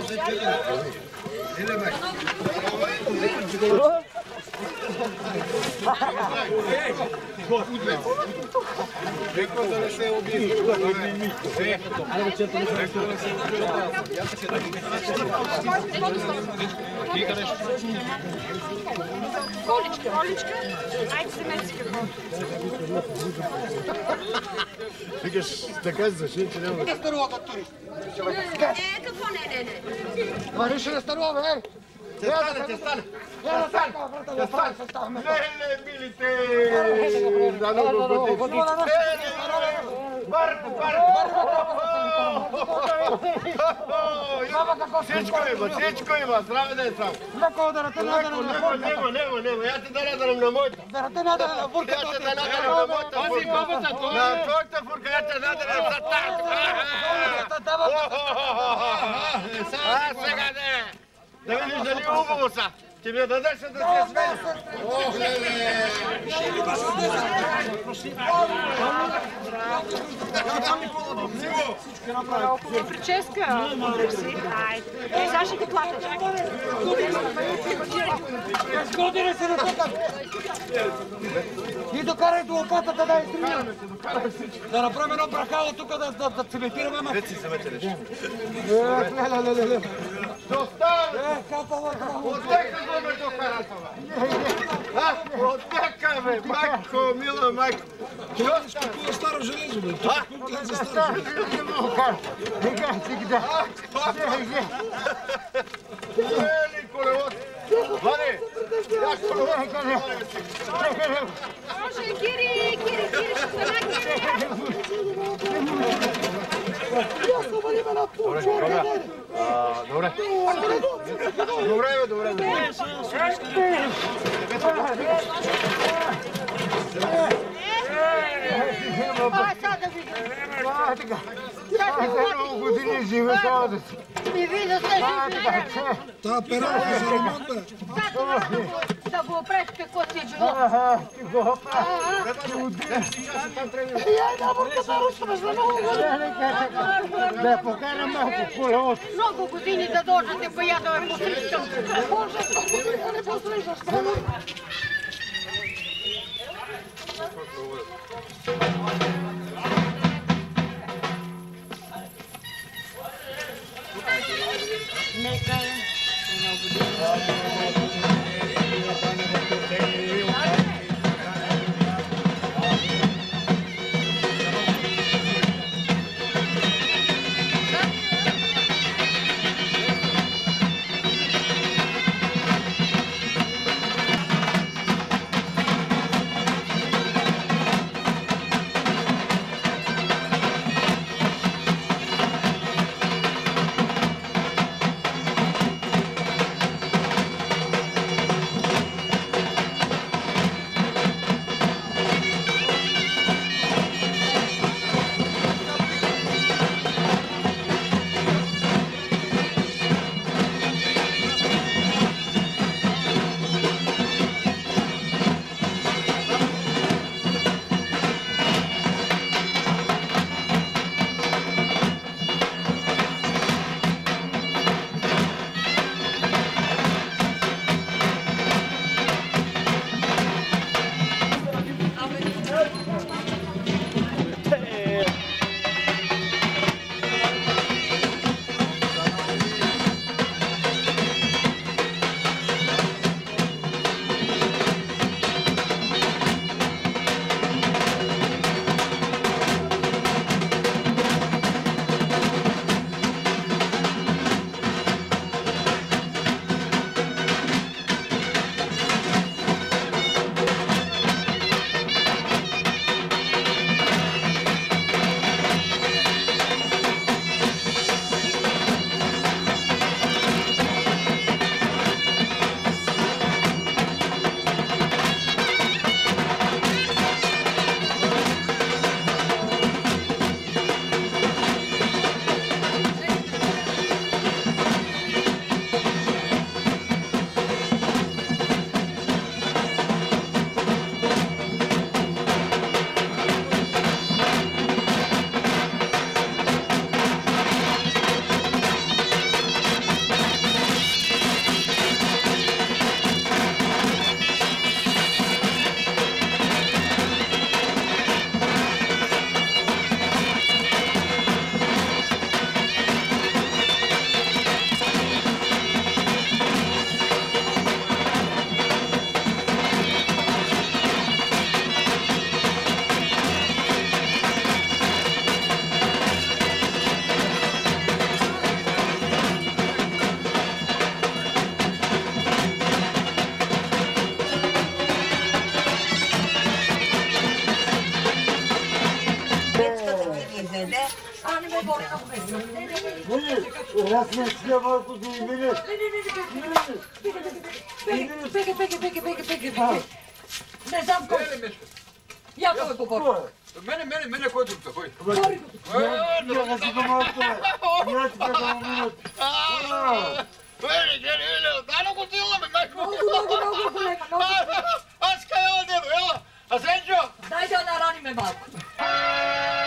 Количка. Айде се меси какво. Викаш, така зашли, че няма... Не старува да тури. Какво не. Вариш ли старува, бе? Стане! Стане! Леле, милите! Да, Барко! Всичко има, здраве да е сам. Леко да рате надале на фурката. Него, я ти да надарам на моята. Да рате надале на фурката. Я ти да надарам на моята фурка. На твоята фурка я те надарам за тази. Сега не! Да видиш дали хубаво са. Ти ми дадеш да се смея. Ох, леле! Прическа. Айде. Сега ще го платиш. Сгодили се на тук. И докарай до лопатата да изтрия. Да направим едно брахало тук да цементираме. Вет си заметелеш. Леле. Доставя! Отека го ме докара това! Отека ме, майко, мила майко! Това ще купува старо железо, бе. Това купува за старо железо. Ели, колелото! Влади! Я колелото! Може, Кири, Добре. Много години живе това да си. Та пералка за ремонт, бе. Да го опреш какво си живот. Ти го оправи. Да покарам малко колелото. Много години да дойдете по ядове по срещу. Не посрещаш. Не знам кой. Я той побор. Мене кой друг такой? Дано го диламе, майко! Много голема. Аз кај одем, ела! А Сенчо? Дай да нараним малко.